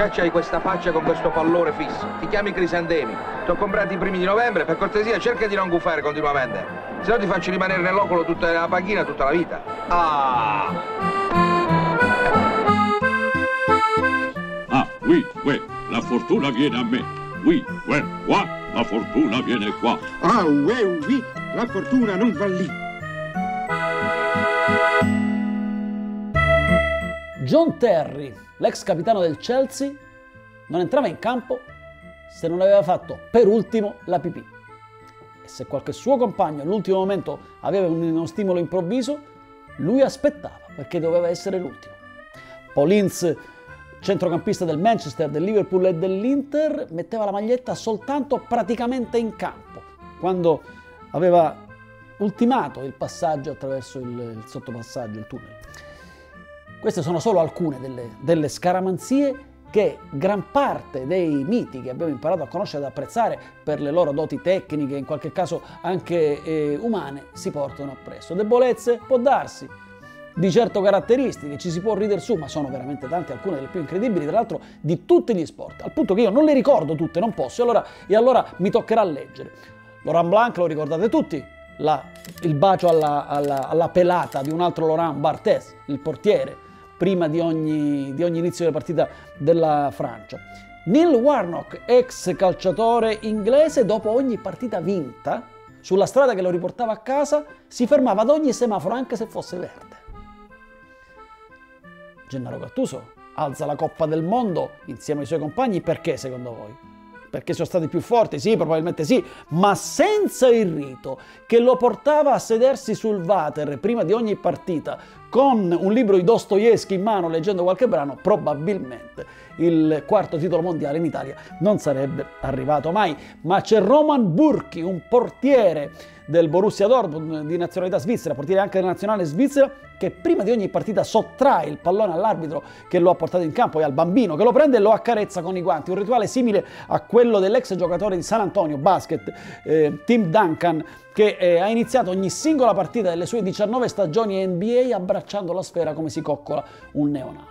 Già c'hai questa faccia con questo pallore fisso. Ti chiami Crisantemi. Ti ho comprati i primi di novembre. Per cortesia, cerca di non gufare continuamente. Se no ti faccio rimanere nell'oculo tutta la panchina tutta la vita. Ah! Ah, oui, oui, la fortuna viene a me. Oui, ouais, qua, la fortuna viene qua. Ah, oui, la fortuna non va lì. John Terry, l'ex capitano del Chelsea, non entrava in campo se non aveva fatto per ultimo la pipì. E se qualche suo compagno all'ultimo momento aveva uno stimolo improvviso, lui aspettava perché doveva essere l'ultimo. Paul Ince, centrocampista del Manchester, del Liverpool e dell'Inter, metteva la maglietta soltanto praticamente in campo, quando aveva ultimato il passaggio attraverso il sottopassaggio, il tunnel. Queste sono solo alcune delle scaramanzie che gran parte dei miti che abbiamo imparato a conoscere ed apprezzare per le loro doti tecniche, in qualche caso anche umane, si portano appresso. Debolezze? Può darsi. Di certo caratteristiche, ci si può ridere su, ma sono veramente tante, alcune delle più incredibili, tra l'altro di tutti gli sport, al punto che io non le ricordo tutte, non posso, e allora mi toccherà leggere. Laurent Blanc lo ricordate tutti, il bacio alla pelata di un altro Laurent Barthez, il portiere, prima di ogni inizio della partita della Francia. Neil Warnock, ex calciatore inglese, dopo ogni partita vinta, sulla strada che lo riportava a casa, si fermava ad ogni semaforo, anche se fosse verde. Gennaro Gattuso alza la Coppa del Mondo insieme ai suoi compagni, perché secondo voi? Perché sono stati più forti? Sì, probabilmente sì, ma senza il rito che lo portava a sedersi sul water prima di ogni partita con un libro di Dostoevsky in mano leggendo qualche brano, probabilmente il quarto titolo mondiale in Italia non sarebbe arrivato mai. Ma c'è Roman Burki, un portiere del Borussia Dortmund di nazionalità svizzera, portiere anche della nazionale svizzera, che prima di ogni partita sottrae il pallone all'arbitro che lo ha portato in campo e al bambino che lo prende e lo accarezza con i guanti, un rituale simile a quello dell'ex giocatore di San Antonio Basket, Tim Duncan, che ha iniziato ogni singola partita delle sue 19 stagioni NBA abbracciando la sfera come si coccola un neonato.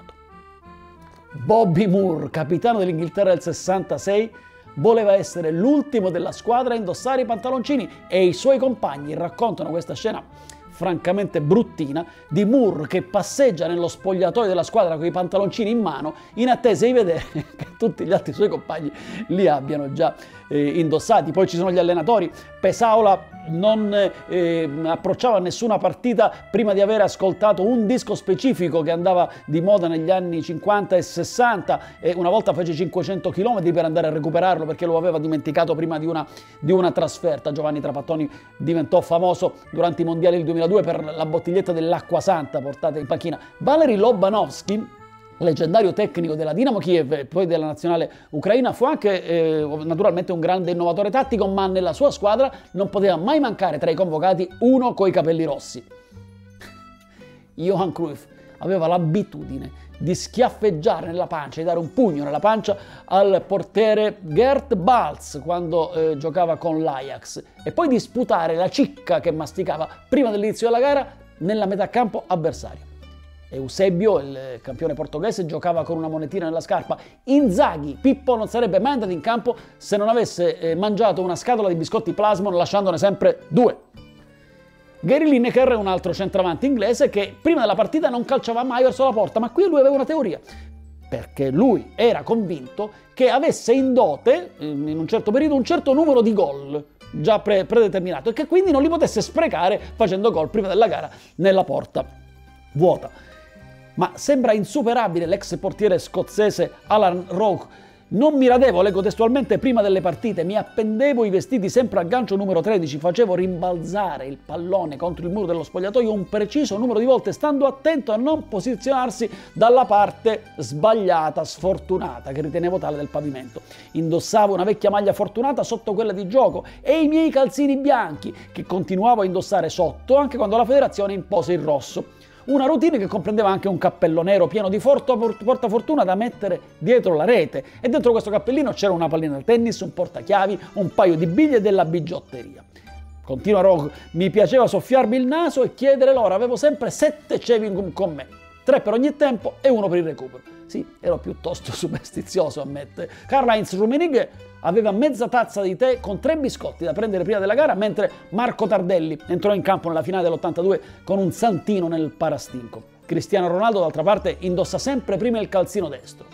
Bobby Moore, capitano dell'Inghilterra del 66, voleva essere l'ultimo della squadra a indossare i pantaloncini e i suoi compagni raccontano questa scena francamente bruttina di Moore che passeggia nello spogliatoio della squadra con i pantaloncini in mano in attesa di vedere che tutti gli altri suoi compagni li abbiano già indossati. Poi ci sono gli allenatori. Pesaola non approcciava nessuna partita prima di aver ascoltato un disco specifico che andava di moda negli anni 50 e 60 e una volta fece 500 km per andare a recuperarlo perché lo aveva dimenticato prima di una trasferta. Giovanni Trapattoni diventò famoso durante i mondiali del 2002 per la bottiglietta dell'acqua santa portata in panchina. Valery Lobanovsky, leggendario tecnico della Dinamo Kiev e poi della nazionale ucraina, fu anche naturalmente un grande innovatore tattico, ma nella sua squadra non poteva mai mancare tra i convocati uno coi capelli rossi. Johan Cruyff aveva l'abitudine di schiaffeggiare nella pancia, di dare un pugno nella pancia al portiere Gerd Balz quando giocava con l'Ajax e poi di sputare la cicca che masticava prima dell'inizio della gara nella metà campo avversario. Eusebio, il campione portoghese, giocava con una monetina nella scarpa. Inzaghi, Pippo, non sarebbe mai andato in campo se non avesse mangiato una scatola di biscotti Plasmon, lasciandone sempre 2. Gary Lineker è un altro centravanti inglese che prima della partita non calciava mai verso la porta, ma qui lui aveva una teoria, perché lui era convinto che avesse in dote, in un certo periodo, un certo numero di gol già predeterminato e che quindi non li potesse sprecare facendo gol prima della gara nella porta vuota. Ma sembra insuperabile l'ex portiere scozzese Alan Rowe. Non mi radevo, leggo testualmente, prima delle partite, mi appendevo i vestiti sempre al gancio numero 13, facevo rimbalzare il pallone contro il muro dello spogliatoio un preciso numero di volte, stando attento a non posizionarsi dalla parte sbagliata, sfortunata, che ritenevo tale del pavimento. Indossavo una vecchia maglia fortunata sotto quella di gioco e i miei calzini bianchi, che continuavo a indossare sotto anche quando la federazione impose il rosso. Una routine che comprendeva anche un cappello nero pieno di portafortuna da mettere dietro la rete e dentro questo cappellino c'era una pallina da tennis, un portachiavi, un paio di biglie e della bigiotteria. Continua Rogue, mi piaceva soffiarmi il naso e chiedere l'ora, avevo sempre 7 chewing gum con me. 3 per ogni tempo e 1 per il recupero. Sì, ero piuttosto superstizioso, ammette. Karl-Heinz Rummenigge aveva mezza tazza di tè con 3 biscotti da prendere prima della gara, mentre Marco Tardelli entrò in campo nella finale dell'82 con un santino nel parastinco. Cristiano Ronaldo, d'altra parte, indossa sempre prima il calzino destro.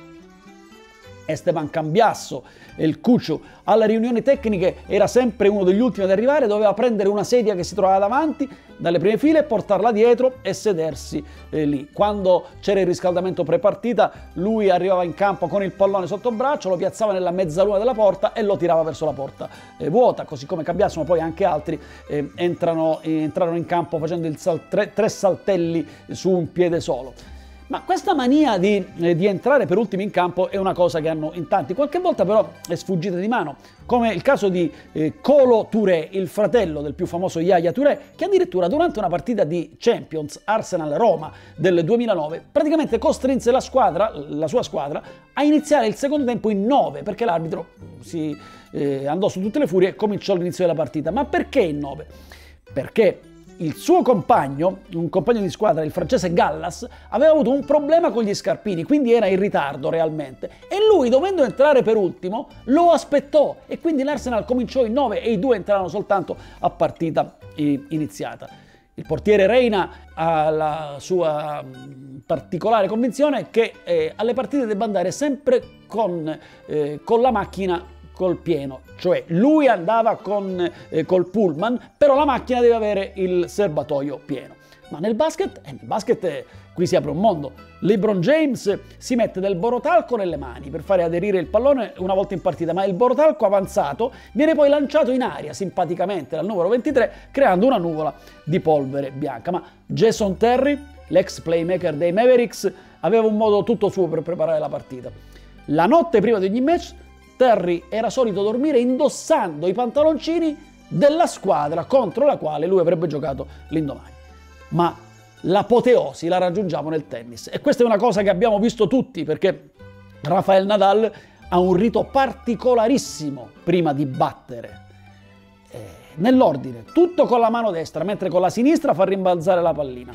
Esteban Cambiasso, il Cuccio, alle riunioni tecniche era sempre uno degli ultimi ad arrivare, doveva prendere una sedia che si trovava davanti, dalle prime file, portarla dietro e sedersi lì. Quando c'era il riscaldamento pre-partita, lui arrivava in campo con il pallone sotto braccio, lo piazzava nella mezzaluna della porta e lo tirava verso la porta vuota, così come Cambiasso, ma poi anche altri entrarono in campo facendo tre saltelli su un piede solo. Ma questa mania di entrare per ultimi in campo è una cosa che hanno in tanti, qualche volta però è sfuggita di mano, come il caso di Kolo Touré, il fratello del più famoso Yaya Touré, che addirittura durante una partita di Champions Arsenal-Roma del 2009 praticamente costrinse la sua squadra a iniziare il secondo tempo in 9, perché l'arbitro si andò su tutte le furie e cominciò l'inizio della partita. Ma perché in 9? Perché il suo compagno, un compagno di squadra, il francese Gallas, aveva avuto un problema con gli scarpini, quindi era in ritardo realmente. E lui, dovendo entrare per ultimo, lo aspettò e quindi l'Arsenal cominciò in 9 e i due entrarono soltanto a partita iniziata. Il portiere Reina ha la sua particolare convinzione che alle partite debba andare sempre con la macchina col pieno, cioè lui andava col pullman, però la macchina deve avere il serbatoio pieno. Ma nel basket qui si apre un mondo. LeBron James si mette del borotalco nelle mani per fare aderire il pallone una volta in partita, ma il borotalco avanzato viene poi lanciato in aria simpaticamente dal numero 23, creando una nuvola di polvere bianca. Ma Jason Terry, l'ex playmaker dei Mavericks, aveva un modo tutto suo per preparare la partita. La notte prima di ogni match Terry era solito dormire indossando i pantaloncini della squadra contro la quale lui avrebbe giocato l'indomani. Ma l'apoteosi la raggiungiamo nel tennis e questa è una cosa che abbiamo visto tutti, perché Rafael Nadal ha un rito particolarissimo prima di battere. Nell'ordine, tutto con la mano destra, mentre con la sinistra fa rimbalzare la pallina.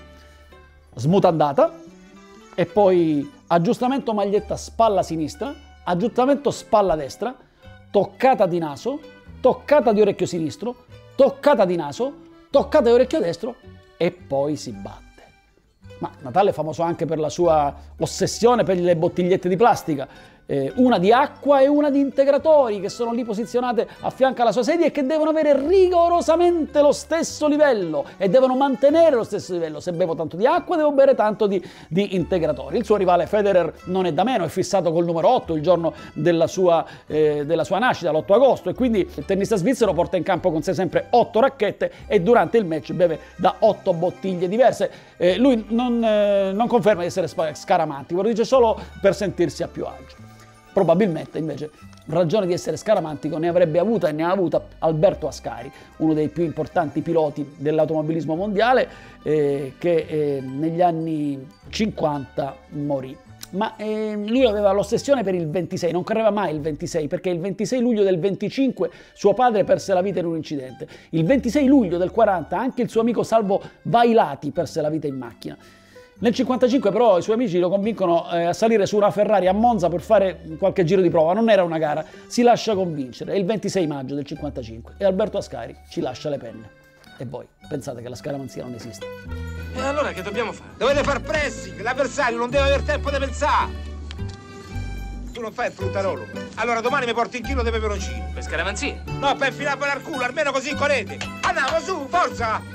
Smutandata e poi aggiustamento maglietta spalla sinistra, aggiustamento spalla destra, toccata di naso, toccata di orecchio sinistro, toccata di naso, toccata di orecchio destro e poi si batte. Ma Nadal è famoso anche per la sua ossessione per le bottigliette di plastica, una di acqua e una di integratori che sono lì posizionate a fianco alla sua sedia e che devono avere rigorosamente lo stesso livello e devono mantenere lo stesso livello. Se bevo tanto di acqua devo bere tanto di integratori. Il suo rivale Federer non è da meno, è fissato col numero 8 il giorno della sua nascita, l'8 agosto, e quindi il tennista svizzero porta in campo con sé sempre 8 racchette e durante il match beve da 8 bottiglie diverse. Lui non conferma di essere scaramantico, lo dice solo per sentirsi a più agio. Probabilmente invece ragione di essere scaramantico ne avrebbe avuta e ne ha avuta Alberto Ascari, uno dei più importanti piloti dell'automobilismo mondiale che negli anni 50 morì. Ma lui aveva l'ossessione per il 26, non correva mai il 26 perché il 26 luglio del 25 suo padre perse la vita in un incidente. Il 26 luglio del 40 anche il suo amico Salvo Vailati perse la vita in macchina. Nel 55 però i suoi amici lo convincono a salire su una Ferrari a Monza per fare qualche giro di prova, non era una gara, si lascia convincere, è il 26 maggio del 55 e Alberto Ascari ci lascia le penne. E voi pensate che la scaramanzia non esiste? E allora che dobbiamo fare? Dovete far pressing, l'avversario non deve avere tempo di pensare. Tu non fai il fruttarolo. Allora domani mi porti un chilo di peperoncino. Per scaramanzia? No, per infilare al culo, almeno così correte. Andiamo su, forza!